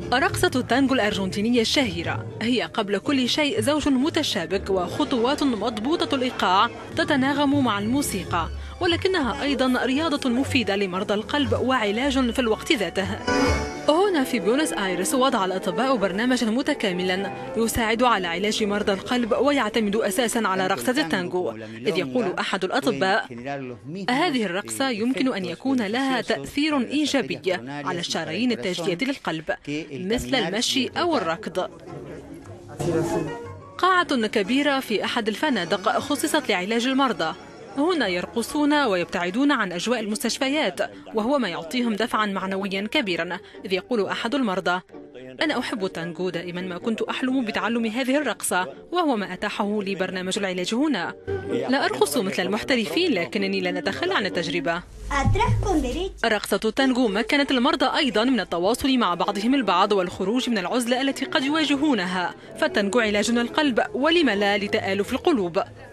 رقصة التانجو الأرجنتينية الشهيرة هي قبل كل شيء زوج متشابك وخطوات مضبوطة الإيقاع تتناغم مع الموسيقى، ولكنها أيضا رياضة مفيدة لمرضى القلب وعلاج في الوقت ذاته. هنا في بيونس آيرس وضع الأطباء برنامجا متكاملا يساعد على علاج مرضى القلب ويعتمد أساسا على رقصة التانجو، إذ يقول أحد الأطباء: هذه الرقصة يمكن أن يكون لها تأثير إيجابي على الشرايين التاجية للقلب مثل المشي أو الركض. قاعة كبيرة في أحد الفنادق خصصت لعلاج المرضى، هنا يرقصون ويبتعدون عن أجواء المستشفيات، وهو ما يعطيهم دفعا معنويا كبيرا، إذ يقول أحد المرضى: أنا أحب التانجو، دائما ما كنت أحلم بتعلم هذه الرقصة، وهو ما أتاحه لي برنامج العلاج هنا. لا أرقص مثل المحترفين، لكنني لن أتخلى عن التجربة. رقصة التانجو مكنت المرضى أيضا من التواصل مع بعضهم البعض والخروج من العزلة التي قد يواجهونها، فالتانجو علاج للقلب ولم لا لتآلف القلوب.